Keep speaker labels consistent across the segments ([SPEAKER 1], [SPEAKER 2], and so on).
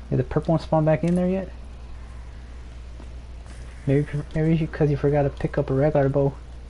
[SPEAKER 1] Did the purple one spawn back in there yet? Maybe because you forgot to pick up a regular bow.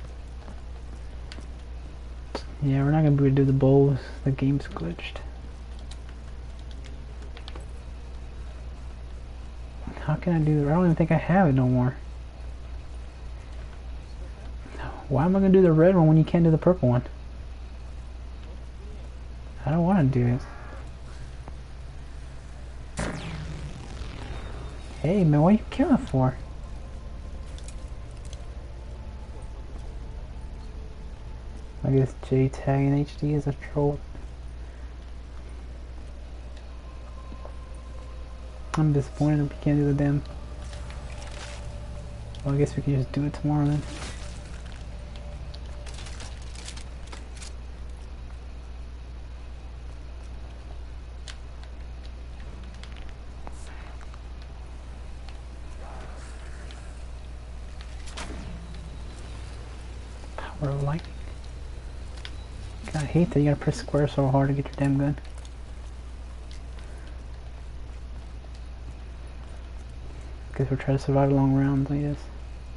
[SPEAKER 1] Yeah, we're not gonna be able to do the bows. The game's glitched. How can I do it? I don't even think I have it no more. Why am I gonna do the red one when you can't do the purple one? I don't want to do it. Hey man, what are you killing for? I guess J-Tag in HD is a troll. I'm disappointed we can't do the damn. Well, I guess we can just do it tomorrow then. Power of lightning. God, I hate that you gotta press square so hard to get your damn gun. Guess we're trying to survive long rounds, I guess.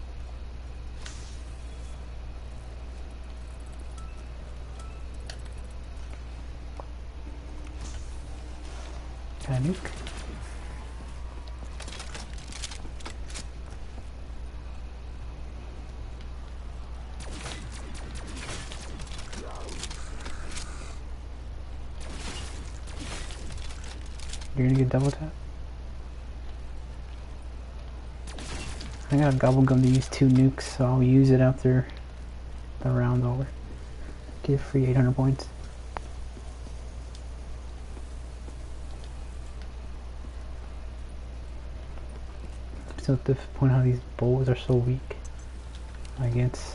[SPEAKER 1] Got a nuke. You're gonna get double tap? I got a gobble gum to use 2 nukes, so I'll use it after the round's over. Get free 800 points. Still at the point how these bows are so weak. I guess.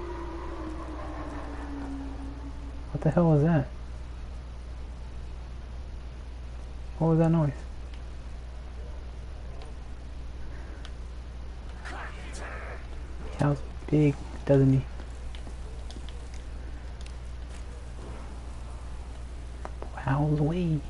[SPEAKER 1] What the hell was that? What was that noise? That was big, doesn't he? How's way?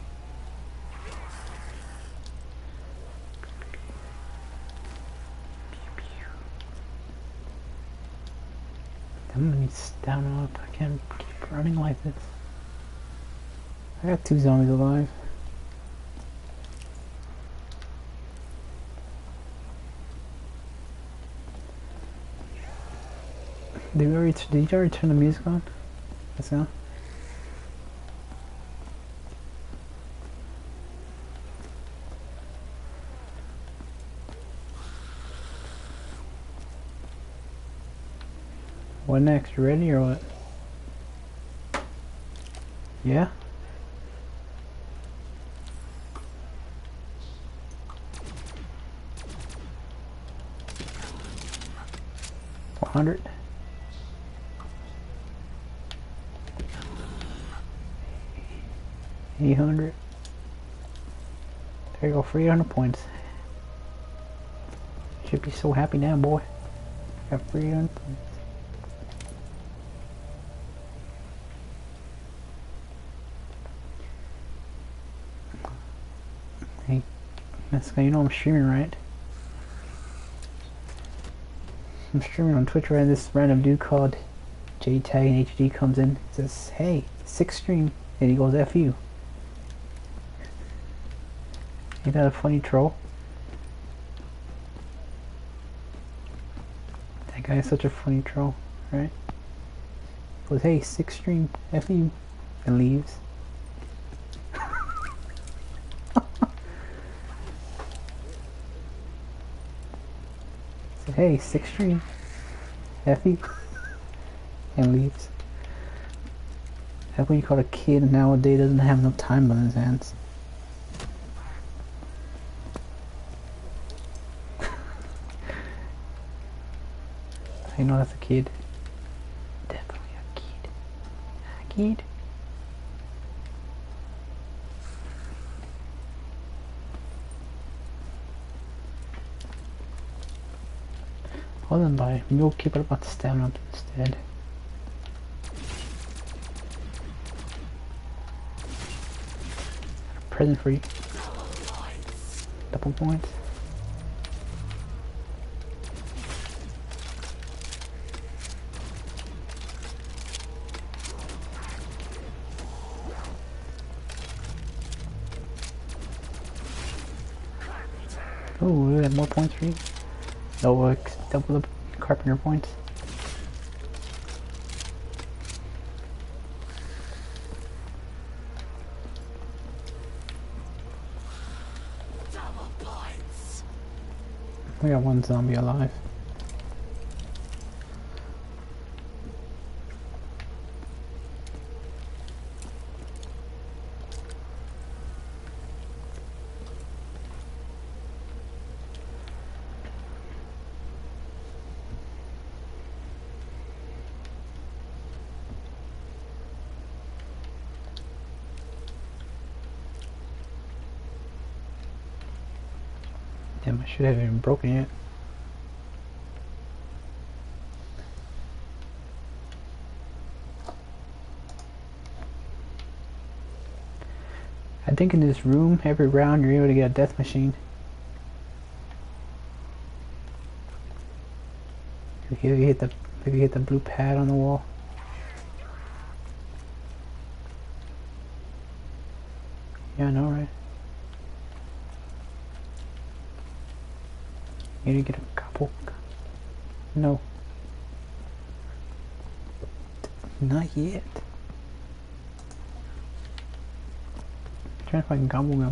[SPEAKER 1] I'm gonna need stamina up. I can't keep running like this. I got 2 zombies alive. Did you already turn the music on? Yes, no? What next? You ready or what? Yeah? $100? $800? There you go, 300 points. Should be so happy now, boy. Got 300 points. Hey, Mexico, you know I'm streaming, right? I'm streaming on Twitch, right? This random dude called J-Tag in HD comes in, says, hey, 6 stream, and he goes, F you. Ain't that a funny troll? That guy is such a funny troll, right? He goes, hey, 6 stream, F you, and leaves. Said, hey, 6 stream, F you, and leaves. That's what you call a kid nowadays doesn't have enough time on his hands. You know that's a kid. Definitely a kid. A kid. Hold on, bye. Maybe we'll keep it about the stamina up instead. Present for you. Double points. Oh, we have more points for you. No, double the carpenter points. We got one zombie alive. Damn, I should have even broken it. I think in this room, every round you're able to get a death machine. If you hit the blue pad on the wall. Yeah, I know, right? You need to get a couple. No. Not yet. I'm trying to find gobble gum.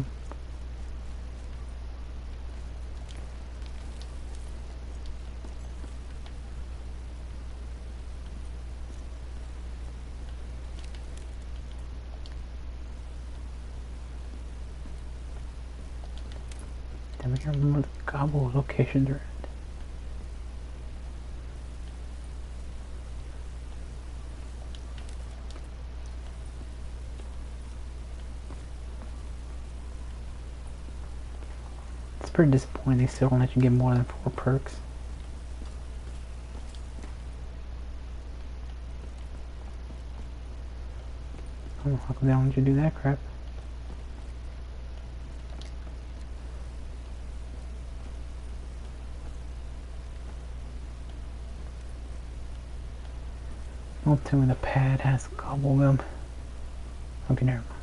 [SPEAKER 1] Damn, I can't remember the gobble locations are at. It's pretty disappointing they still don't let you get more than 4 perks. I don't know how come they don't let you do that crap. Don't tell me the pad has gobble gum. Okay, never mind.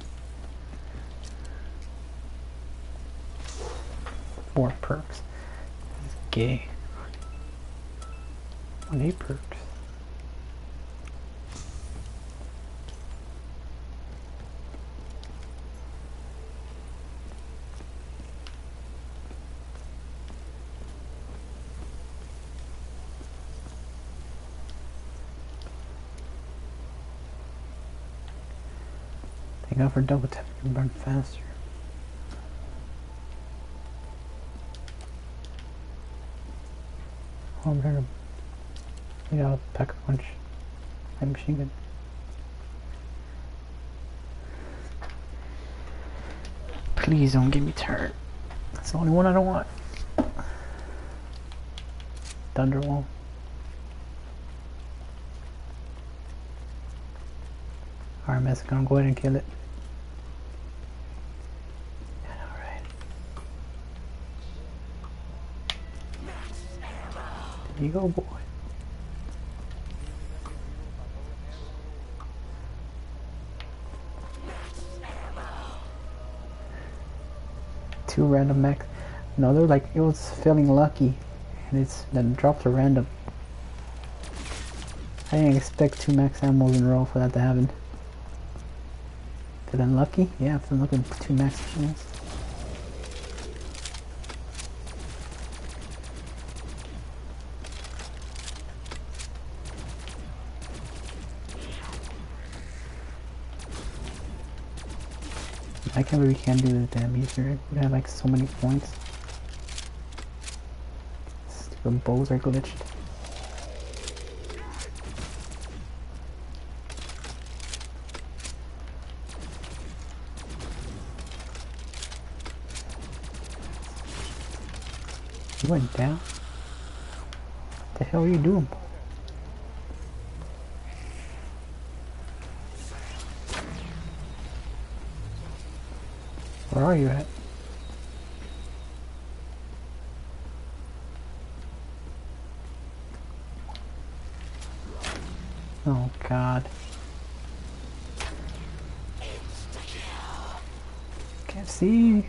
[SPEAKER 1] 4 perks. That's gay. 8 perks. Thank God for double tap, you can burn faster. Oh, I'm here. We got a pack a punch. My machine gun. Please don't get me turned. That's the only one I don't want. Thunderwall. Alright, Mexican, gonna go ahead and kill it. Alright. There you go, boy. Two random max. No, they're like, it was feeling lucky. And it's then drops are random. I didn't expect 2 max ammos in a row for that to happen. Feel unlucky? Yeah, I'm looking for 2 max ammos. I can't believe we can't do this damn easier. We have like so many points. Stupid bows are glitched. You went down? What the hell are you doing? Where are you at? Oh god. Can't see.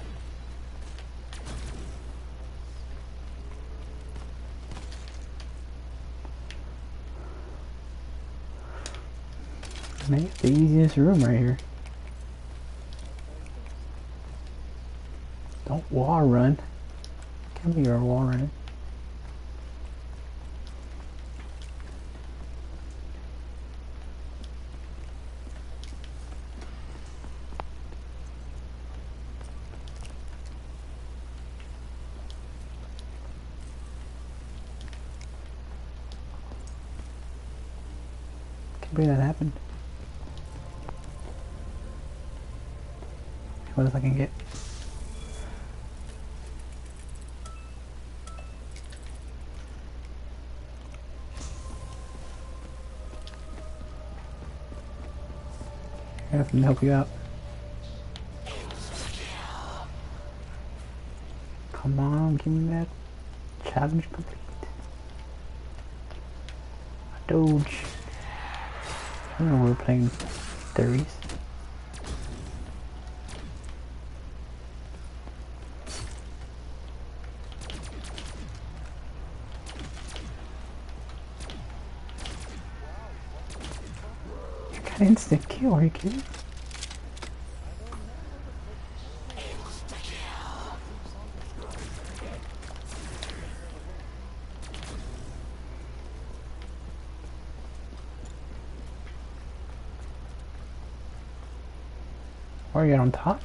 [SPEAKER 1] Man, it's the easiest room right here. Don't wall run. Can't be your wall running. Can't believe that happened. What else I can get? I have to help you out. Come on, give me that challenge complete. A Doge. I don't know we're playing 30s. You got instant kill, are you kidding? Or you on top?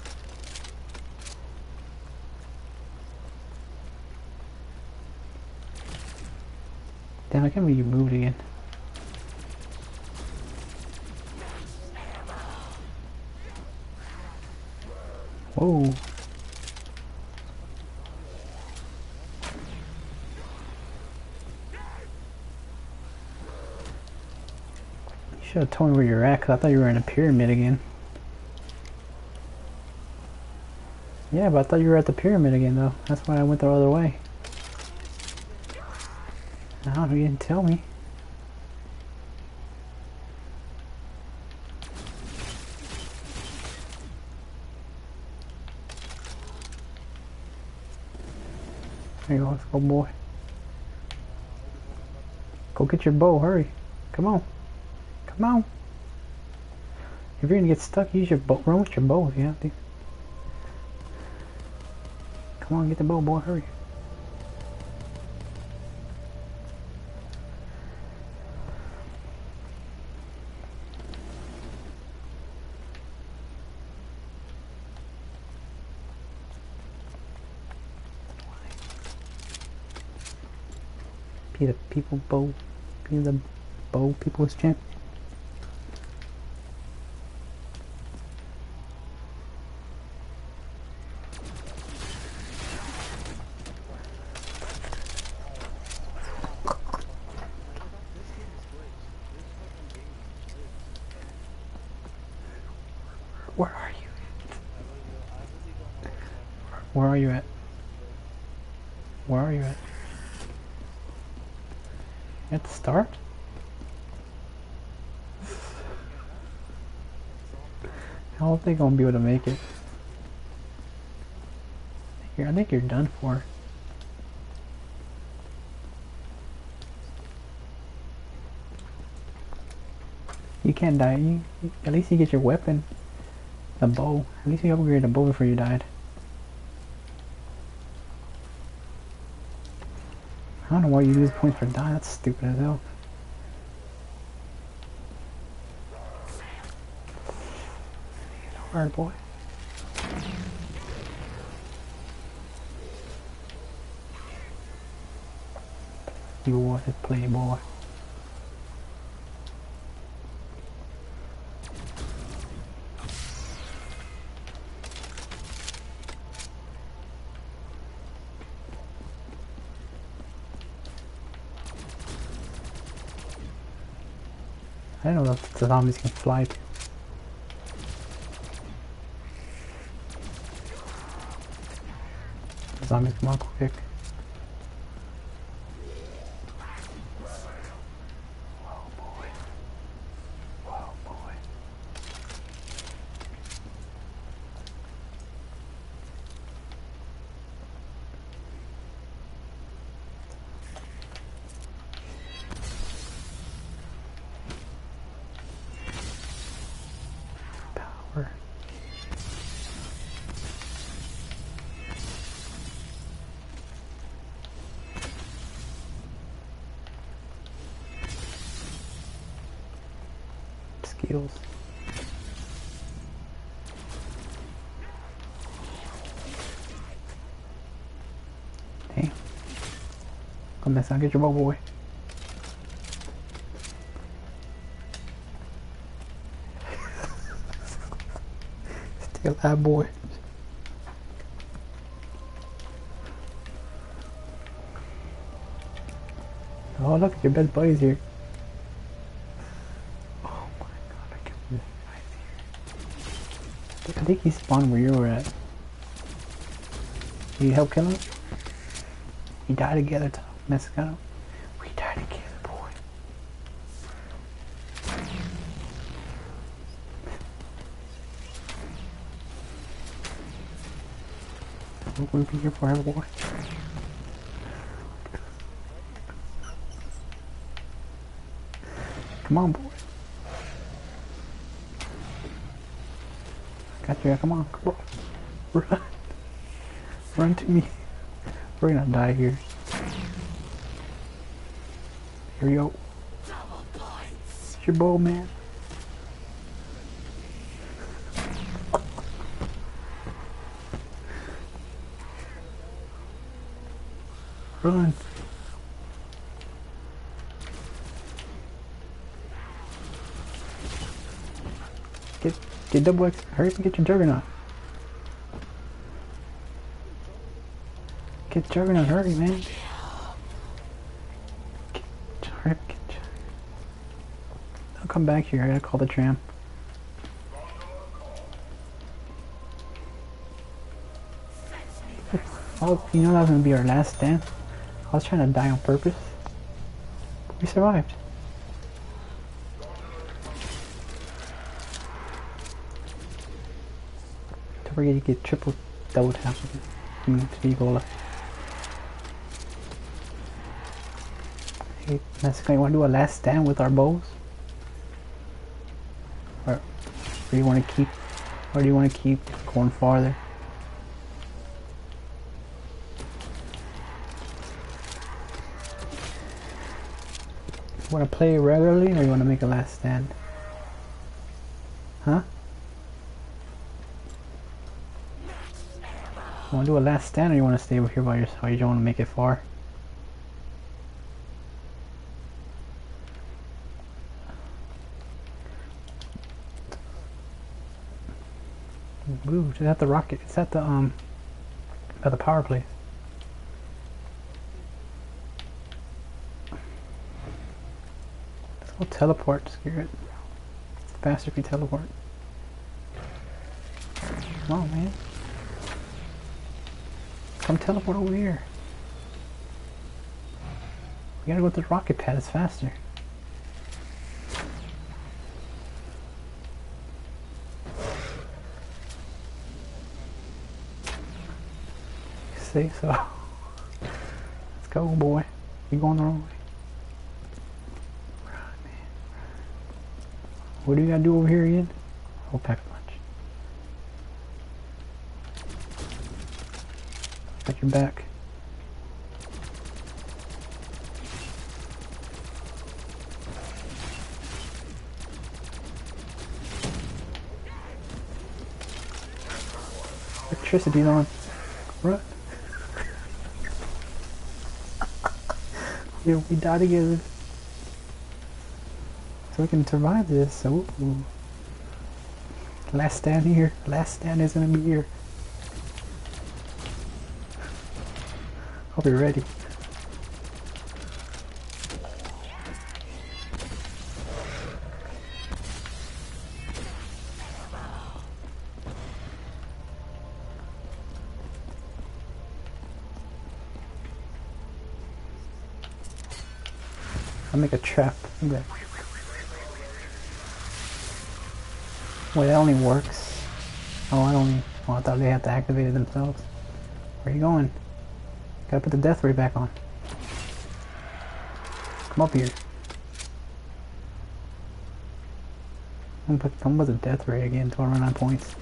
[SPEAKER 1] Damn, I can't believe you moved again. Whoa. You should have told me where you're at, because I thought you were in a pyramid again. Yeah, but I thought you were at the pyramid again, though. That's why I went the other way. No, you didn't tell me. There you go, let's go, boy. Go get your bow, hurry. Come on. Come on. If you're gonna get stuck, use your bow. Run with your bow if you have to. Come on, get the bow, boy, hurry. Be the people bow. Be the bow people's champ. Where are you? Where are you at? Where are you at? At the start? How are they gonna be able to make it? I think you're done for. You can't die. At least you get your weapon. The bow. At least you upgraded the bow before you died. I don't know why you lose points for dying. That's stupid as hell. Hard, boy. You want to play, boy. I don't know if the zombies can fly too. Zombies come on quick. Oh boy. heals. Damn. Come back, son. Get your bow, boy. Stay alive, boy. Oh, look at your best buddies here. Oh my god, I can't believe this guy's here. I think he spawned where you were at. Need help kill him? We die together, Mexicano. We die together, boy. We'll be here forever, boy. Come on, boy. Got you. Come on, come on. Run. Run to me. We're gonna die here. Here we go. It's your bow, man. Run. Get double X. Hurry up and get your Juggernaut. Get Juggernaut, hurry, man. Hurry up, get. I'll come back here. I gotta call the tram. Oh, you know that was gonna be our last stand. I was trying to die on purpose. We survived. Don't forget you get triple, double tap to the Egola. Hey, Mexico, you wanna do a last stand with our bows? Or do you wanna keep going farther? You wanna play regularly or you wanna make a last stand? Huh? You wanna do a last stand or you wanna stay over here by yourself? Or you don't wanna make it far? Ooh, is that the rocket? Is that the power place? Let's go teleport, Spirit. It's faster if you teleport. Come on, man. Come teleport over here. We gotta go to the rocket pad, it's faster. Say so. Let's go, boy. You going the wrong way. Right, man. What do you gotta do over here again? Oh, pack a lunch. Got your back. Electricity's on. Run. Yeah, we die together. So we can survive this. Ooh. Last stand here. Last stand is gonna be here. Hope you're ready. I'll make a trap. Wait, that only works. Oh, I thought they had to activate it themselves. Where are you going? Gotta put the death ray back on. Come up here. I'm gonna put the death ray again until I run out of points.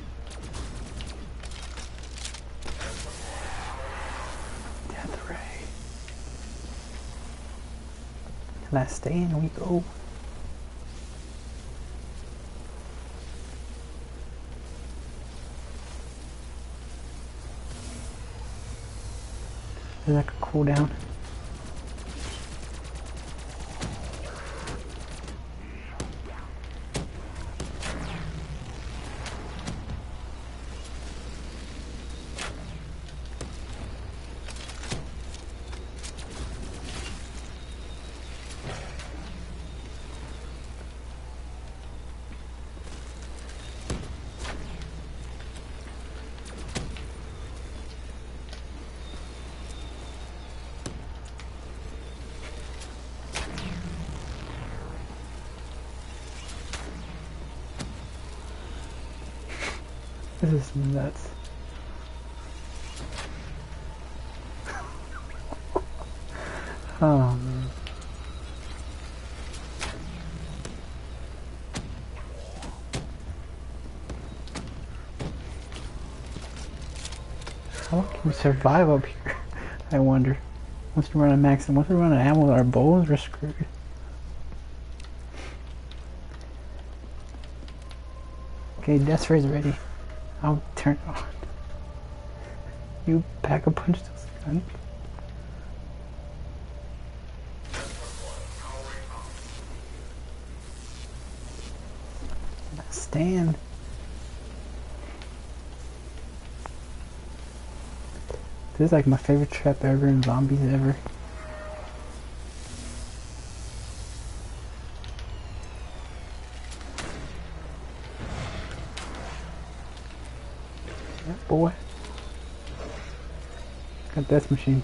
[SPEAKER 1] Death ray. Last stand we go. There's like a cooldown. This is nuts. Oh man. How can we survive up here? I wonder. Once we run out of max and once we run out of ammo with our bows, we're screwed. Okay, Death Ray's ready. I'll turn it on. You pack a punch those guns. Stand. This is like my favorite trap ever in zombies ever. Yeah, boy. Got death machine.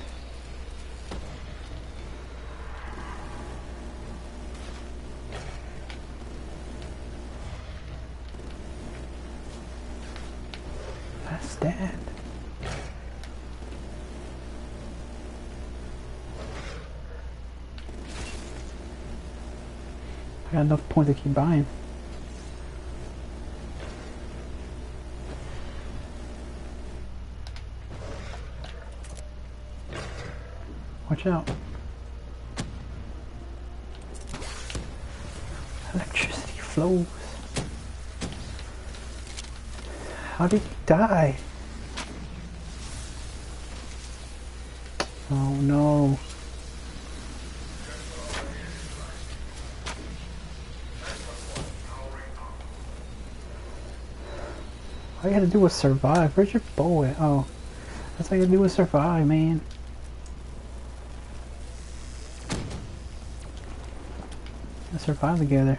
[SPEAKER 1] Stand. I got enough points to keep buying. Watch out. Electricity flows. How did he die? Oh no. All you had to do was survive. Where's your bow at? Oh. That's all you had to do was survive, man. Let's survive together.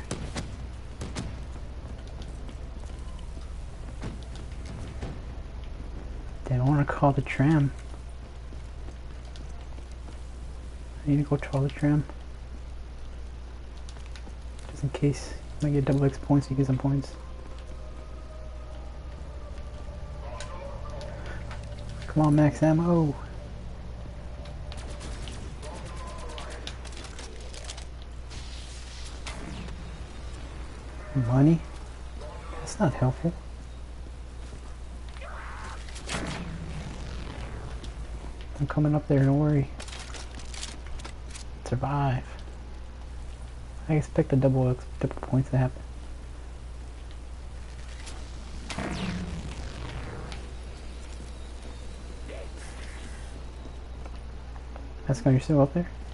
[SPEAKER 1] Damn, I want to call the tram. I need to go call the tram. Just in case. I might get double X points, you get some points. Come on, max ammo. Money? That's not helpful. I'm coming up there, don't worry. Survive. I expect the double points to happen. That's going, you're still up there?